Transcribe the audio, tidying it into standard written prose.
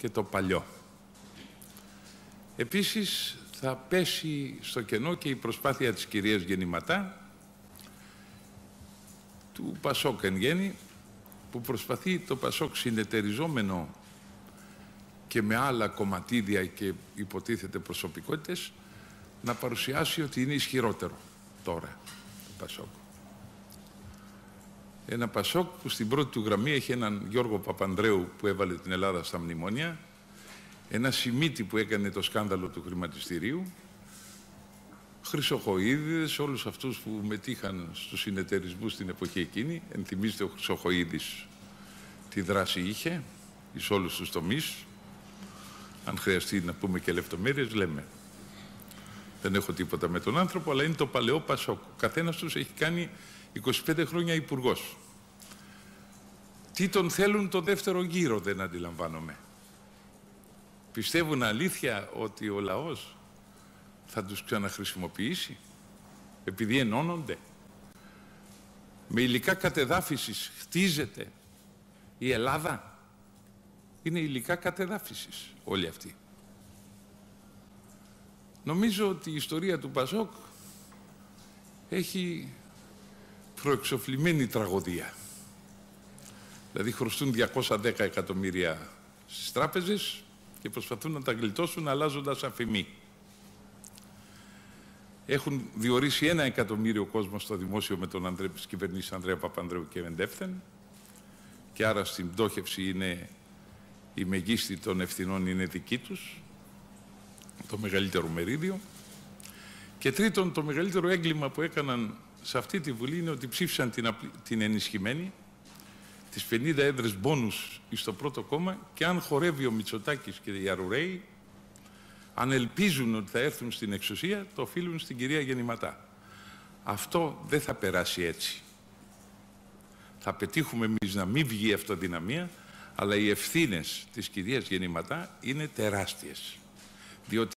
και το παλιό. Επίσης θα πέσει στο κενό και η προσπάθεια της κυρίας Γεννηματά, του Πασόκ εν γέννη, που προσπαθεί το Πασόκ συνεταιριζόμενο και με άλλα κομματίδια και υποτίθεται προσωπικότητες να παρουσιάσει ότι είναι ισχυρότερο τώρα το Πασόκ. Ένα Πασόκ που στην πρώτη του γραμμή έχει έναν Γιώργο Παπανδρέου που έβαλε την Ελλάδα στα μνημόνια, ένα Σιμίτη που έκανε το σκάνδαλο του χρηματιστηρίου, Χρυσοχοΐδηδες, όλους αυτούς που μετήχαν στους συνεταιρισμούς στην εποχή εκείνη. Ενθυμίστε ο Χρυσοχοΐδης τι δράση είχε εις όλους τους τομείς. Αν χρειαστεί να πούμε και λεπτομέρειες, λέμε. Δεν έχω τίποτα με τον άνθρωπο, αλλά είναι το παλαιό Πασόκ. Ο καθένας τους έχει κάνει 25 χρόνια υπουργός. Τι τον θέλουν το δεύτερο γύρο, δεν αντιλαμβάνομαι. Πιστεύουν αλήθεια ότι ο λαός θα τους ξαναχρησιμοποιήσει επειδή ενώνονται? Με υλικά κατεδάφισης χτίζεται η Ελλάδα? Είναι υλικά κατεδάφισης όλοι αυτοί. Νομίζω ότι η ιστορία του Πασόκ έχει προεξοφλημένη τραγωδία. Δηλαδή χρωστούν 210 εκατομμύρια στις τράπεζες και προσπαθούν να τα γλιτώσουν αλλάζοντας αφημί. Έχουν διορίσει 1 εκατομμύριο κόσμο στο δημόσιο με τον της κυβερνήσης Ανδρέα Παπανδρέου και εντεύθεν, και άρα στην πτώχευση είναι η μεγίστη των ευθυνών είναι δική τους, το μεγαλύτερο μερίδιο. Και τρίτον, το μεγαλύτερο έγκλημα που έκαναν σε αυτή τη Βουλή είναι ότι ψήφισαν την ενισχυμένη, τις 50 έδρες μπόνους στο πρώτο κόμμα, και αν χορεύει ο Μητσοτάκης και οι Αρουραίοι, αν ελπίζουν ότι θα έρθουν στην εξουσία, το οφείλουν στην κυρία Γεννηματά. Αυτό δεν θα περάσει έτσι. Θα πετύχουμε εμείς να μην βγει αυτοδυναμία, αλλά οι ευθύνες της κυρίας Γεννηματά είναι τεράστιες. Διότι